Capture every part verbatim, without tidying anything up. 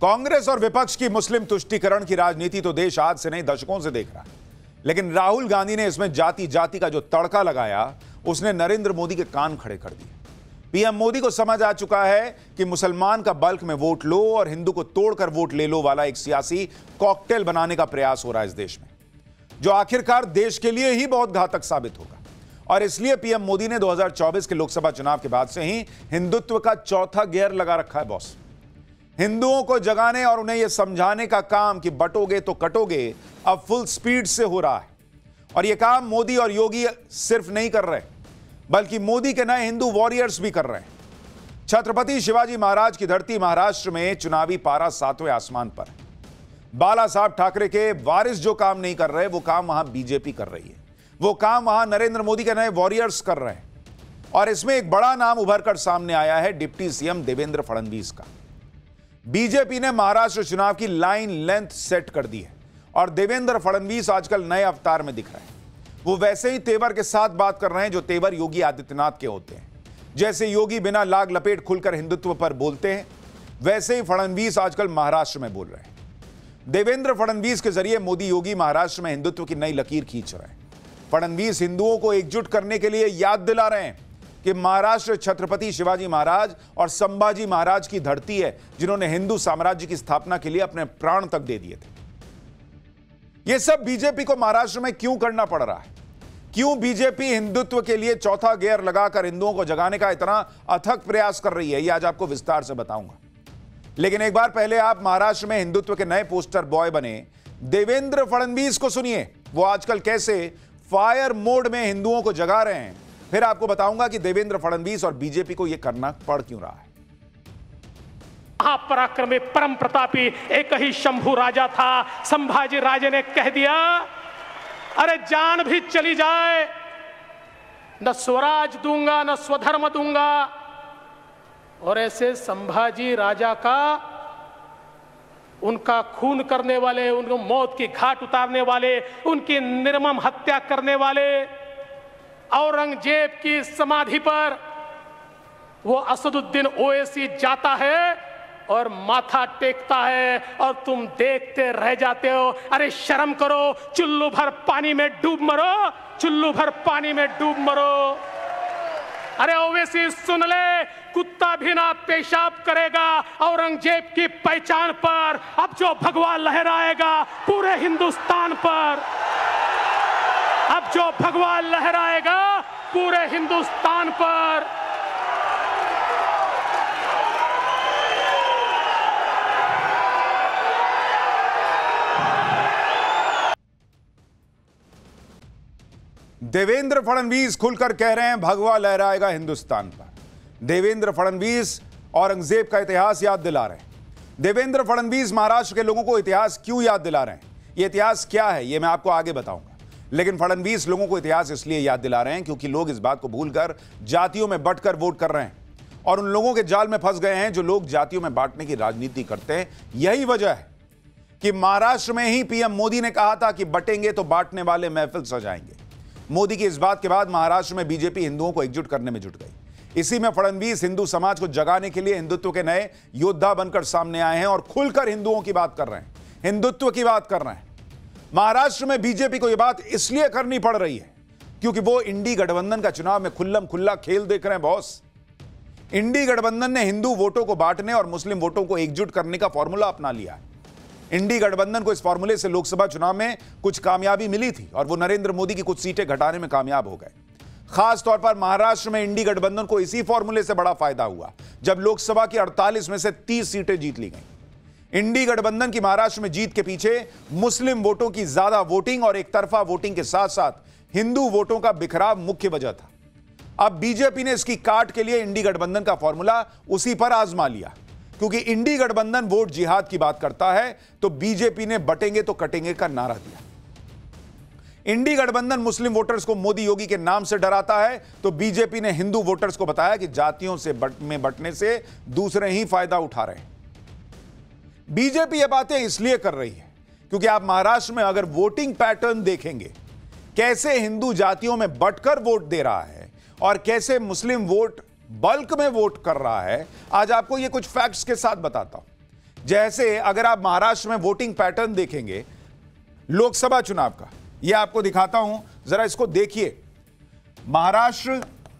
कांग्रेस और विपक्ष की मुस्लिम तुष्टीकरण की राजनीति तो देश आज से नहीं दशकों से देख रहा है, लेकिन राहुल गांधी ने इसमें जाति जाति का जो तड़का लगाया उसने नरेंद्र मोदी के कान खड़े कर दिए। पीएम मोदी को समझ आ चुका है कि मुसलमान का बल्क में वोट लो और हिंदू को तोड़कर वोट ले लो वाला एक सियासी कॉकटेल बनाने का प्रयास हो रहा है इस देश में, जो आखिरकार देश के लिए ही बहुत घातक साबित होगा। और इसलिए पीएम मोदी ने दो हज़ार चौबीस के लोकसभा चुनाव के बाद से ही हिंदुत्व का चौथा गियर लगा रखा है बॉस। हिंदुओं को जगाने और उन्हें यह समझाने का काम कि बटोगे तो कटोगे अब फुल स्पीड से हो रहा है। और यह काम मोदी और योगी सिर्फ नहीं कर रहे, बल्कि मोदी के नए हिंदू वॉरियर्स भी कर रहे हैं। छत्रपति शिवाजी महाराज की धरती महाराष्ट्र में चुनावी पारा सातवें आसमान पर है। बाला साहब ठाकरे के वारिस जो काम नहीं कर रहे वो काम वहां बीजेपी कर रही है, वो काम वहां नरेंद्र मोदी के नए वॉरियर्स कर रहे हैं। और इसमें एक बड़ा नाम उभर कर सामने आया है डिप्टी सीएम देवेंद्र फडणवीस का। बीजेपी ने महाराष्ट्र चुनाव की लाइन लेंथ सेट कर दी है और देवेंद्र फडणवीस आजकल नए अवतार में दिख रहे हैं। वो वैसे ही तेवर के साथ बात कर रहे हैं जो तेवर योगी आदित्यनाथ के होते हैं। जैसे योगी बिना लाग लपेट खुलकर हिंदुत्व पर बोलते हैं, वैसे ही फडणवीस आजकल महाराष्ट्र में बोल रहे हैं। देवेंद्र फडणवीस के जरिए मोदी योगी महाराष्ट्र में हिंदुत्व की नई लकीर खींच रहे हैं। फडणवीस हिंदुओं को एकजुट करने के लिए याद दिला रहे हैं कि महाराष्ट्र छत्रपति शिवाजी महाराज और संभाजी महाराज की धरती है, जिन्होंने हिंदू साम्राज्य की स्थापना के लिए अपने प्राण तक दे दिए थे। यह सब बीजेपी को महाराष्ट्र में क्यों करना पड़ रहा है? क्यों बीजेपी हिंदुत्व के लिए चौथा गियर लगाकर हिंदुओं को जगाने का इतना अथक प्रयास कर रही है, यह आज आपको विस्तार से बताऊंगा। लेकिन एक बार पहले आप महाराष्ट्र में हिंदुत्व के नए पोस्टर बॉय बने देवेंद्र फडणवीस को सुनिए। वो आजकल कैसे फायर मोड में हिंदुओं को जगा रहे हैं। फिर आपको बताऊंगा कि देवेंद्र फडणवीस और बीजेपी को यह करना पड़ क्यों रहा है। महापराक्रमी परम प्रतापी एक ही शंभू राजा था। संभाजी राजे ने कह दिया, अरे जान भी चली जाए न स्वराज दूंगा न स्वधर्म दूंगा। और ऐसे संभाजी राजा का, उनका खून करने वाले, उनको मौत की घाट उतारने वाले, उनकी निर्मम हत्या करने वाले औरंगजेब की समाधि पर वो असदुद्दीन ओवैसी जाता है और माथा टेकता है और तुम देखते रह जाते हो। अरे शर्म करो, चुल्लू भर पानी में डूब मरो, चुल्लू भर पानी में डूब मरो। अरे ओवैसी सुन ले, कुत्ता भी ना पेशाब करेगा औरंगजेब की पहचान पर। अब जो भगवा लहराएगा पूरे हिंदुस्तान पर, अब जो भगवा लहराएगा पूरे हिंदुस्तान पर। देवेंद्र फडणवीस खुलकर कह रहे हैं भगवा लहराएगा हिंदुस्तान पर। देवेंद्र फडणवीस औरंगजेब का इतिहास याद दिला रहे हैं। देवेंद्र फडणवीस महाराष्ट्र के लोगों को इतिहास क्यों याद दिला रहे हैं, यह इतिहास क्या है, यह मैं आपको आगे बताऊंगा। लेकिन फडणवीस लोगों को इतिहास इसलिए याद दिला रहे हैं क्योंकि लोग इस बात को भूलकर जातियों में बंटकर वोट कर रहे हैं और उन लोगों के जाल में फंस गए हैं जो लोग जातियों में बांटने की राजनीति करते हैं। यही वजह है कि महाराष्ट्र में ही पीएम मोदी ने कहा था कि बटेंगे तो बांटने वाले महफिल सजाएंगे। मोदी की इस बात के बाद महाराष्ट्र में बीजेपी हिंदुओं को एकजुट करने में जुट गई। इसी में फडणवीस हिंदू समाज को जगाने के लिए हिंदुत्व के नए योद्धा बनकर सामने आए हैं और खुलकर हिंदुओं की बात कर रहे हैं, हिंदुत्व की बात कर रहे हैं। महाराष्ट्र में बीजेपी को यह बात इसलिए करनी पड़ रही है क्योंकि वो इंडी गठबंधन का चुनाव में खुल्लम खुल्ला खेल देख रहे हैं बॉस। इंडी गठबंधन ने हिंदू वोटों को बांटने और मुस्लिम वोटों को एकजुट करने का फॉर्मूला अपना लिया है। इंडी गठबंधन को इस फॉर्मूले से लोकसभा चुनाव में कुछ कामयाबी मिली थी और वो नरेंद्र मोदी की कुछ सीटें घटाने में कामयाब हो गए। खास तौर पर महाराष्ट्र में इंडी गठबंधन को इसी फॉर्मूले से बड़ा फायदा हुआ जब लोकसभा की अड़तालीस में से तीस सीटें जीत ली गईं। इंडी गठबंधन की महाराष्ट्र में जीत के पीछे मुस्लिम वोटों की ज्यादा वोटिंग और एक तरफा वोटिंग के साथ साथ हिंदू वोटों का बिखराव मुख्य वजह था। अब बीजेपी ने इसकी काट के लिए इंडी गठबंधन का फॉर्मूला उसी पर आजमा लिया। क्योंकि इंडी गठबंधन वोट जिहाद की बात करता है तो बीजेपी ने बटेंगे तो कटेंगे का नारा दिया। इंडी गठबंधन मुस्लिम वोटर्स को मोदी योगी के नाम से डराता है तो बीजेपी ने हिंदू वोटर्स को बताया कि जातियों से बट में बटने से दूसरे ही फायदा उठा रहे हैं। बीजेपी ये बातें इसलिए कर रही है क्योंकि आप महाराष्ट्र में अगर वोटिंग पैटर्न देखेंगे, कैसे हिंदू जातियों में बटकर वोट दे रहा है और कैसे मुस्लिम वोट बल्क में वोट कर रहा है। आज आपको यह कुछ फैक्ट्स के साथ बताता हूं जैसे अगर आप महाराष्ट्र में वोटिंग पैटर्न देखेंगे लोकसभा चुनाव का, यह आपको दिखाता हूं, जरा इसको देखिए। महाराष्ट्र,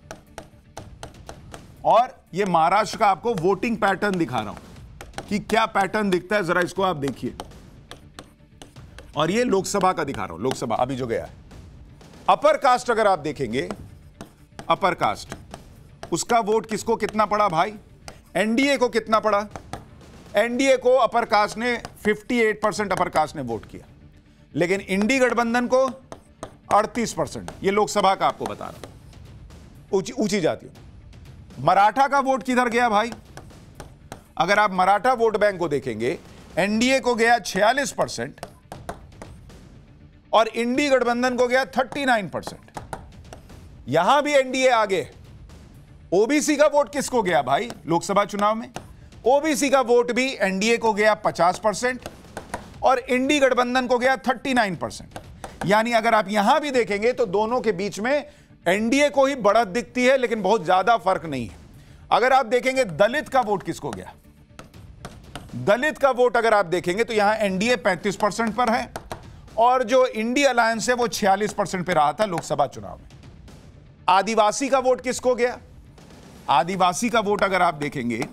और यह महाराष्ट्र का आपको वोटिंग पैटर्न दिखा रहा हूं कि क्या पैटर्न दिखता है, जरा इसको आप देखिए। और यह लोकसभा का दिखा रहा हूं, लोकसभा अभी जो गया है। अपर कास्ट अगर आप देखेंगे, अपर कास्ट, उसका वोट किसको कितना पड़ा भाई? एनडीए को कितना पड़ा? एनडीए को अपर कास्ट ने अट्ठावन परसेंट अपर कास्ट ने वोट किया, लेकिन इंडी गठबंधन को अड़तीस परसेंट। ये लोकसभा का आपको बता रहा हूं, ऊंची ऊंची जातियों। मराठा का वोट किधर गया भाई? अगर आप मराठा वोट बैंक को देखेंगे, एनडीए को गया छियालीस परसेंट और इंडी गठबंधन को गया उनतालीस परसेंट। यहां भी एनडीए आगे। ओबीसी का वोट किसको गया भाई लोकसभा चुनाव में? ओबीसी का वोट भी एनडीए को गया पचास परसेंट और इंडी गठबंधन को गया उनतालीस परसेंट। यानी अगर आप यहां भी देखेंगे तो दोनों के बीच में एनडीए को ही बढ़त दिखती है, लेकिन बहुत ज्यादा फर्क नहीं है। अगर आप देखेंगे दलित का वोट किसको गया, दलित का वोट अगर आप देखेंगे तो यहां एनडीए पैंतीस परसेंट पर है और जो इंडी अलायंस है वो छियालीस परसेंट पर रहा था लोकसभा चुनाव में। आदिवासी का वोट किसको गया? आदिवासी का वोट अगर आप देखेंगे,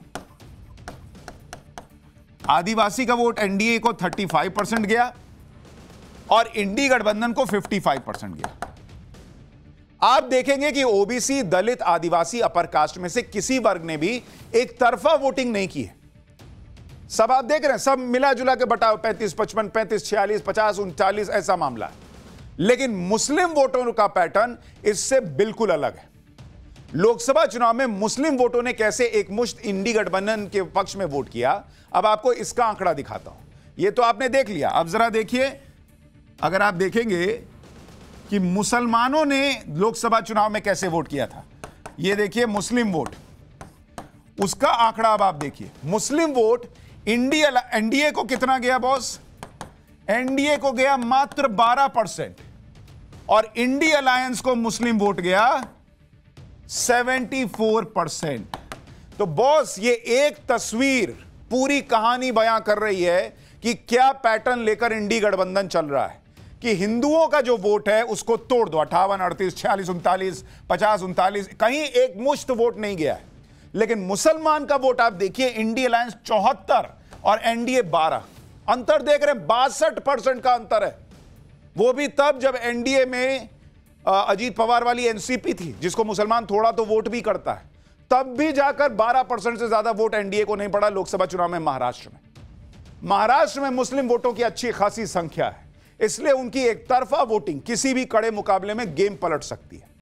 आदिवासी का वोट एनडीए को पैंतीस परसेंट गया और इंडी गठबंधन को पचपन परसेंट गया। आप देखेंगे कि ओबीसी, दलित, आदिवासी, अपर कास्ट में से किसी वर्ग ने भी एक तरफा वोटिंग नहीं की है। सब आप देख रहे हैं, सब मिला जुला के बटाव पैंतीस पचपन पैंतीस छियालीस पचास उनचालीस ऐसा मामला है। लेकिन मुस्लिम वोटों का पैटर्न इससे बिल्कुल अलग है। लोकसभा चुनाव में मुस्लिम वोटों ने कैसे एक मुश्त इंडी गठबंधन के पक्ष में वोट किया, अब आपको इसका आंकड़ा दिखाता हूं। यह तो आपने देख लिया, अब जरा देखिए। अगर आप देखेंगे कि मुसलमानों ने लोकसभा चुनाव में कैसे वोट किया था, यह देखिए मुस्लिम वोट, उसका आंकड़ा अब आप देखिए। मुस्लिम वोट इंडिया एनडीए को कितना गया बॉस? एनडीए को गया मात्र बारह परसेंट और इंडी अलायंस को मुस्लिम वोट गया चौहत्तर परसेंट। तो बॉस ये एक तस्वीर पूरी कहानी बयां कर रही है कि क्या पैटर्न लेकर इंडी गठबंधन चल रहा है कि हिंदुओं का जो वोट है उसको तोड़ दो। अट्ठावन अड़तीस छियालीस उनतालीस पचास उनतालीस, कहीं एक मुश्त वोट नहीं गया है। लेकिन मुसलमान का वोट आप देखिए, इंडी अलायंस चौहत्तर और एनडीए बारह, अंतर देख रहे हैं, बासठ परसेंट का अंतर है। वो भी तब जब एनडीए में अजीत पवार वाली एनसीपी थी, जिसको मुसलमान थोड़ा तो वोट भी करता है, तब भी जाकर बारह परसेंट से ज्यादा वोट एनडीए को नहीं पड़ा लोकसभा चुनाव में। महाराष्ट्र में महाराष्ट्र में मुस्लिम वोटों की अच्छी खासी संख्या है, इसलिए उनकी एक तरफा वोटिंग किसी भी कड़े मुकाबले में गेम पलट सकती है।